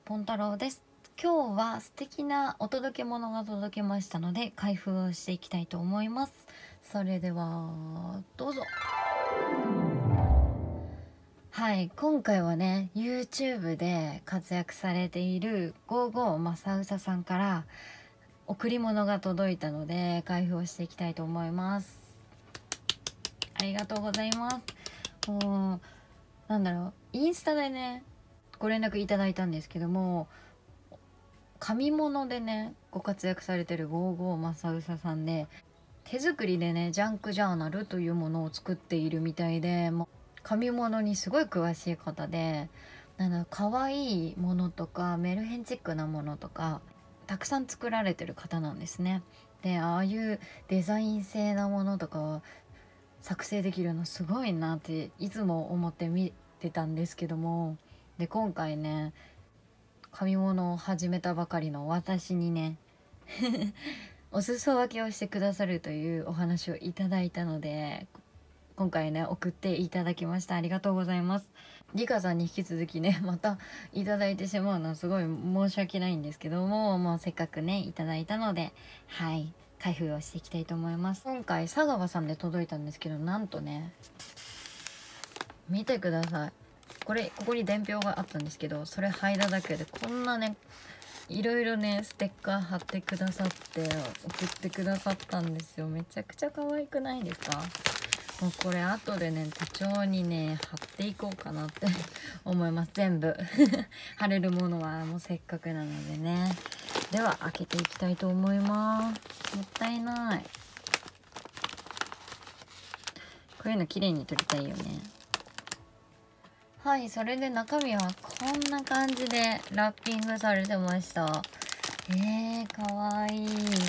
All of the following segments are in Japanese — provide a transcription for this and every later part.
ポン太郎です。今日は素敵なお届け物が届けましたので開封をしていきたいと思います。それではどうぞ。はい、今回はね YouTube で活躍されている55正うささんから贈り物が届いたので開封をしていきたいと思います。ありがとうございます。もうインスタでねご連絡いただいたんですけども、紙物でねご活躍されてる55正うささんで、手作りでねジャンクジャーナルというものを作っているみたいで、紙物にすごい詳しい方で、可愛いものとかメルヘンチックなものとかたくさん作られてる方なんですね。で、ああいうデザイン性なものとかは作成できるのすごいなっていつも思って見てたんですけども、で今回ね紙物を始めたばかりの私にねお裾分けをしてくださるというお話をいただいたので、今回ね送っていただきました。ありがとうございます。リカさんに引き続きねまたいただいてしまうのはすごい申し訳ないんですけども、もうせっかくねいただいたので、はい開封をしていきたいと思います。今回佐川さんで届いたんですけど、なんとね見てください。ここに伝票があったんですけど、それ剥いだだけでこんなねいろいろねステッカー貼ってくださって送ってくださったんですよ。めちゃくちゃ可愛くないですか？もうこれ後でね手帳にね貼っていこうかなって思います。全部貼れるものはもうせっかくなのでね。では開けていきたいと思います。もったいない。こういうの綺麗に撮りたいよね。はい、それで中身はこんな感じでラッピングされてました。かわいい。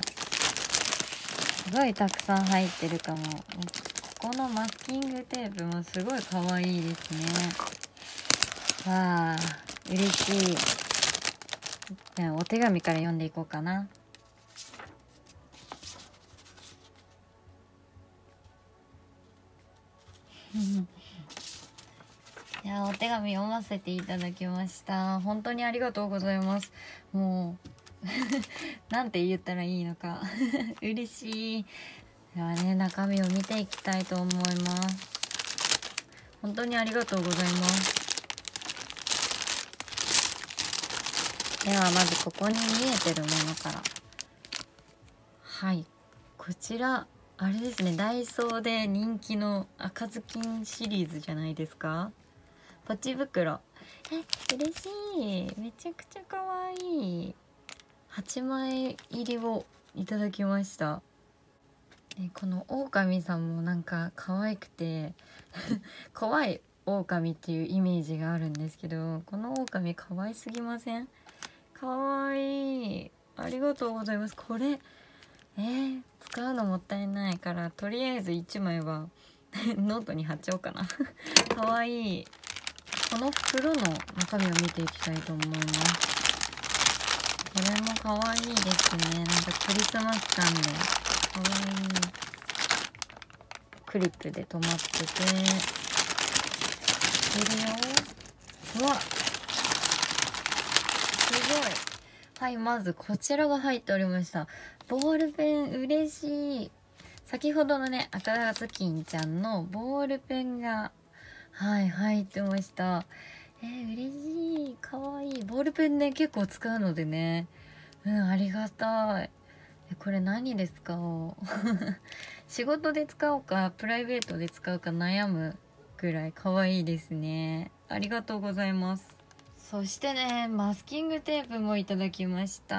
すごいたくさん入ってるかも。ここのマスキングテープもすごいかわいいですね。わあ、嬉しい。じゃあお手紙から読んでいこうかな。いやお手紙読ませていただきました。本当にありがとうございます。もうなんて言ったらいいのか嬉しい。ではね中身を見ていきたいと思います。本当にありがとうございます。ではまずここに見えてるものから。はい、こちらあれですね、ダイソーで人気の赤ずきんシリーズじゃないですか。ポチ袋。嬉しい。めちゃくちゃ可愛い。8枚入りをいただきました。この狼さんもなんか可愛くて怖い狼っていうイメージがあるんですけど、この狼可愛すぎません？可愛い。ありがとうございます。これ使うのもったいないからとりあえず1枚はノートに貼っちゃおうかな可愛い。この袋の中身を見ていきたいと思います。これも可愛いですね。なんかクリスマス感で可愛い。クリップで止まってているよ。うわ、すごい。はい、まずこちらが入っておりました。ボールペン、嬉しい。先ほどのね赤ずきんちゃんのボールペンが入ってました。嬉しい。かわいい。ボールペンね結構使うのでね、ありがたい。これ何で使おう仕事で使おうかプライベートで使うか悩むぐらい可愛いですね。ありがとうございます。そしてねマスキングテープもいただきました。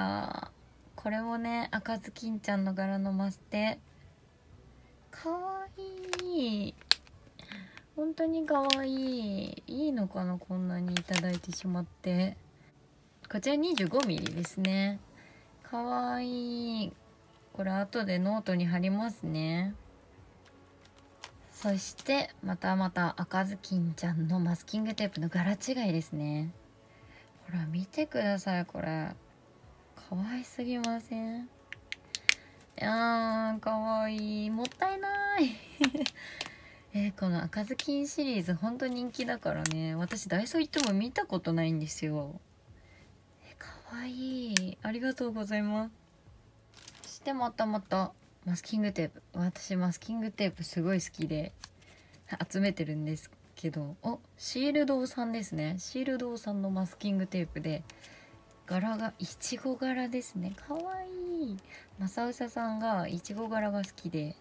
これもね赤ずきんちゃんの柄のマステ、かわいい。本当にかわいい。いいのかな、こんなにいただいてしまって。こちら 25mm ですね。かわいい。これ後でノートに貼りますね。そしてまた赤ずきんちゃんのマスキングテープの柄違いですね。ほら見てください。これかわいすぎません？かわいい。もったいないこの赤ずきんシリーズほんと人気だからね、私ダイソー行っても見たことないんですよ。 わいい、ありがとうございます。そしてまたまたマスキングテープ。私マスキングテープすごい好きで集めてるんですけど、シールドさんですね。シールドさんのマスキングテープで、柄がいちご柄ですね。かわいい。まさうささんがいちご柄が好きで、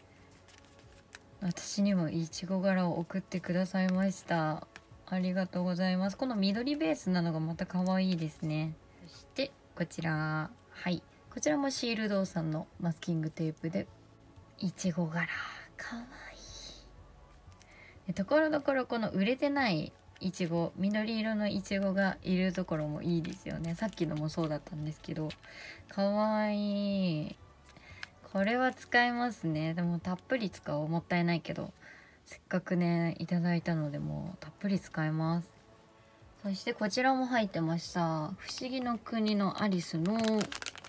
私にもいちご柄を送ってくださいました。ありがとうございます。この緑ベースなのがまた可愛いですね。そしてこちら、はい、こちらもシールドさんのマスキングテープでいちご柄、可愛い。ところどころこの売れてないいちご、緑色のいちごがいるところもいいですよね。さっきのもそうだったんですけど、可愛い。これは使えますね。でもたっぷり使おう。もったいないけど、せっかくねいただいたので、もうたっぷり使います。そしてこちらも入ってました。不思議の国のアリスのこういう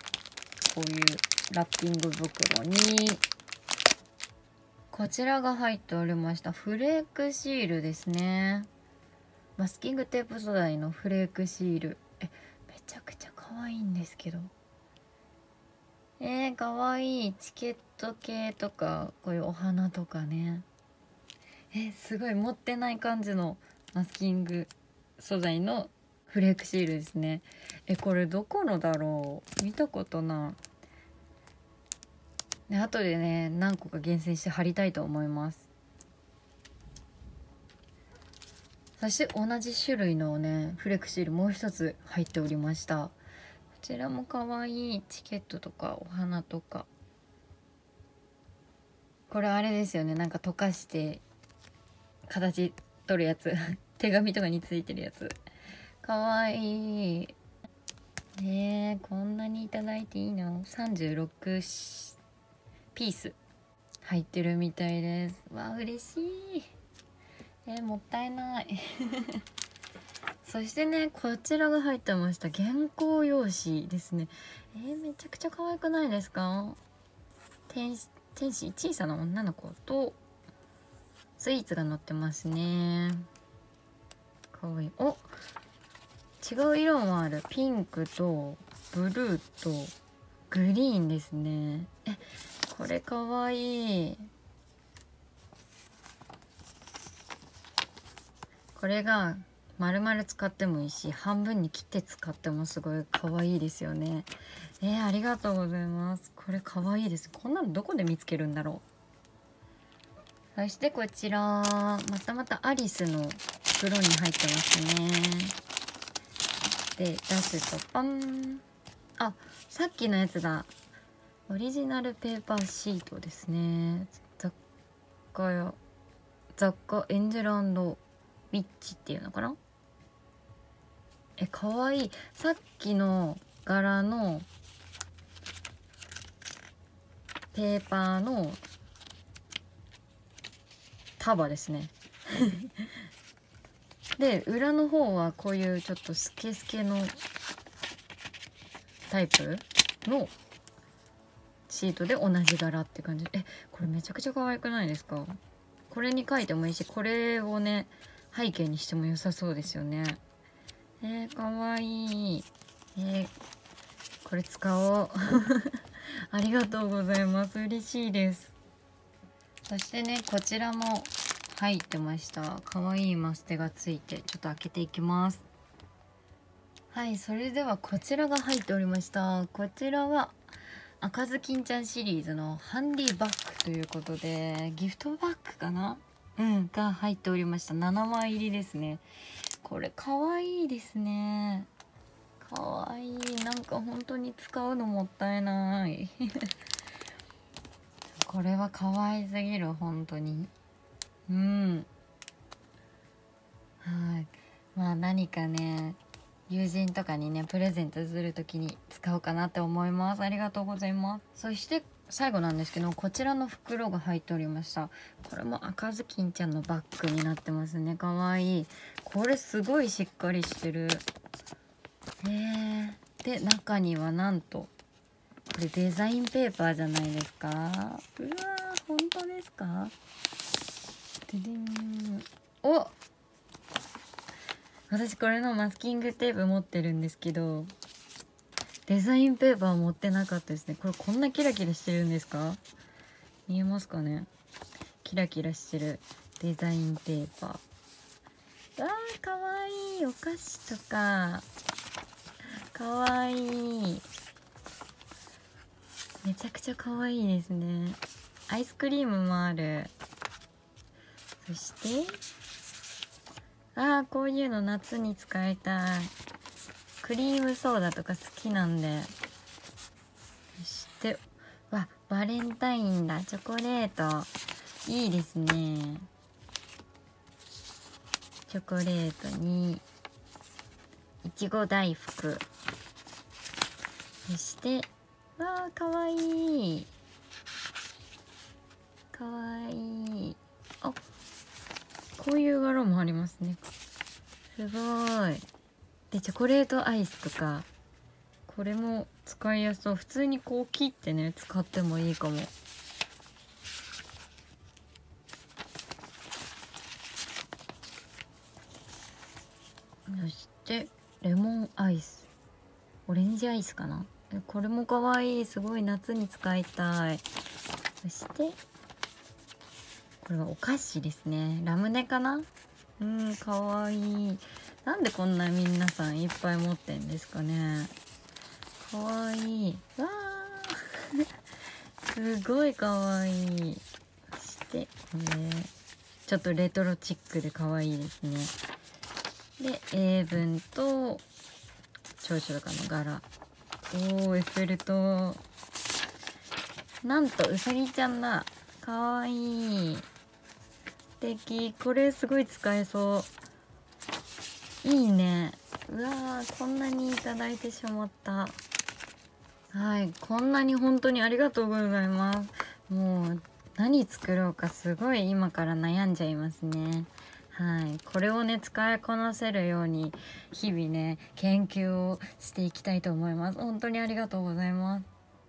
ラッピング袋にこちらが入っておりました。フレークシールですね。マスキングテープ素材のフレークシール。めちゃくちゃ可愛いんですけど、可愛い。チケット系とかこういうお花とかね、すごい持ってない感じのマスキング素材のフレークシールですね。これどこのだろう、見たことない。で後でね何個か厳選して貼りたいと思います。そして同じ種類のねフレークシールもう一つ入っておりました。こちらも可愛い。チケットとかお花とか。これあれですよね、なんか溶かして形取るやつ手紙とかについてるやつ。かわいい。こんなにいただいていいの。36ピース入ってるみたいです。わあ嬉しい。もったいないそしてねこちらが入ってました。原稿用紙ですね。めちゃくちゃ可愛くないですか。天使、小さな女の子とスイーツが載ってますね。かわいい。違う色もある。ピンクとブルーとグリーンですね。これかわいい。これが丸々使ってもいいし、半分に切って使ってもすごい可愛いですよね。ありがとうございます。これ可愛いです。こんなのどこで見つけるんだろう。そしてこちらまたアリスの袋に入ってますね。で出すとパン。さっきのやつだ。オリジナルペーパーシートですね。雑貨エンジェルウィッチっていうのかな。かわいい。さっきの柄のペーパーの束ですねで裏の方はこういうちょっとスケスケのタイプのシートで同じ柄って感じ。これめちゃくちゃ可愛くないですか。これに書いてもいいし、これをね背景にしても良さそうですよね。かわいい。これ使おうありがとうございます。嬉しいです。そしてねこちらも入ってました。かわいいマステがついて、ちょっと開けていきます。はい、それではこちらが入っておりました。こちらは赤ずきんちゃんシリーズのハンディバッグということで、ギフトバッグかなが入っておりました。7枚入りですね。これかわいいですね。かわいい。なんか本当に使うのもったいないこれは可愛すぎる、本当に。はい。何かね友人とかにねプレゼントする時に使おうかなって思います。ありがとうございます。そして最後なんですけど、こちらの袋が入っておりました。これも赤ずきんちゃんのバッグになってますね。かわいい。これすごいしっかりしてる。で中にはなんとこれデザインペーパーじゃないですか。うわー本当ですか。ででん。私これのマスキングテープ持ってるんですけど、 デザインペーパー持ってなかったですね。これこんなキラキラしてるんですか？見えますかね？キラキラしてるデザインペーパー。わー、かわいい。お菓子とかかわいい。めちゃくちゃかわいいですね。アイスクリームもある。そしてこういうの夏に使いたい。クリームソーダとか好きなんで。そしてバレンタインだ。チョコレートいいですね。チョコレートにいちご大福。そしてかわいい。かわいい。こういう柄もありますね。すごい。でチョコレートアイスとか、これも使いやすそう。普通にこう切ってね使ってもいいかも。そしてレモンアイス、オレンジアイスかな。これもかわいい。すごい夏に使いたい。そしてこれはお菓子ですね。ラムネかな。かわいい。なんでこんな皆さんいっぱい持ってんですかね。かわいい。わーすごいかわいい。そしてこれちょっとレトロチックでかわいいですね。で英文と長所とかの柄。エッフェル塔。なんとうさぎちゃんだ。かわいい。素敵。これすごい使えそう。いいね。うわー、こんなにいただいてしまった。はい、こんなに本当にありがとうございます。もう何作ろうかすごい今から悩んじゃいますね。はい、これをね使いこなせるように日々ね研究をしていきたいと思います。本当にありがとうございます。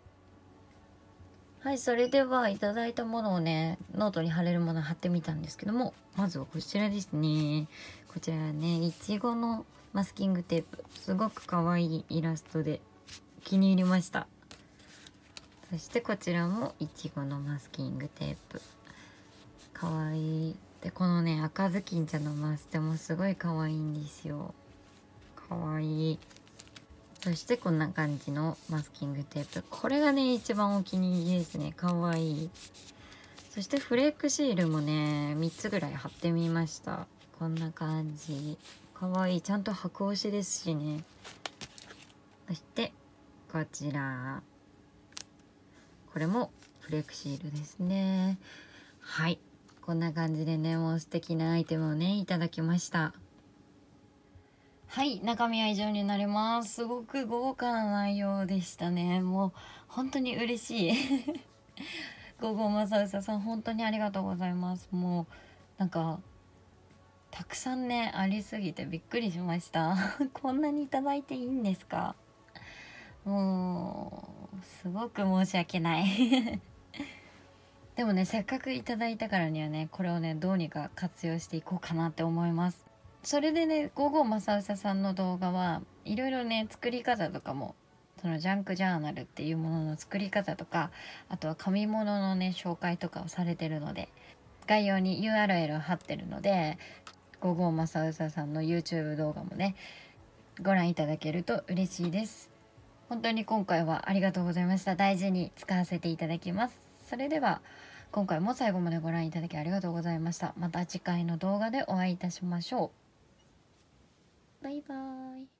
はい、それではいただいたものをねノートに貼れるもの貼ってみたんですけども、まずはこちらですね。こちらねいちごのマスキングテープ、すごく可愛いイラストで気に入りました。そしてこちらもいちごのマスキングテープ、かわいい。でこのね赤ずきんちゃんのマステもすごいかわいいんですよ。かわいい。そしてこんな感じのマスキングテープ、これがね一番お気に入りですね。かわいい。そしてフレークシールもね3つぐらい貼ってみました。こんな感じ、かわいい。ちゃんと白押しですしね。そしてこちら、これもフレークシールですね。はい、こんな感じでねもう素敵なアイテムをねいただきました。はい、中身は以上になります。すごく豪華な内容でしたね。もう本当に嬉しいゴーゴーマサウサさん本当にありがとうございます。もうなんかたくさんねありすぎてびっくりしましたこんなにいただいていいんですか？もうすごく申し訳ないでもねせっかくいただいたからにはねこれをねどうにか活用していこうかなって思います。それでねゴーゴーマサウサさんの動画はいろいろね作り方とかも、そのジャンクジャーナルっていうものの作り方とか、あとは紙物のね紹介とかをされてるので、概要に URL を貼ってるのでゴーゴーマサウサさんの YouTube 動画もねご覧いただけると嬉しいです。本当に今回はありがとうございました。大事に使わせていただきます。それでは今回も最後までご覧いただきありがとうございました。また次回の動画でお会いいたしましょう。バイバーイ。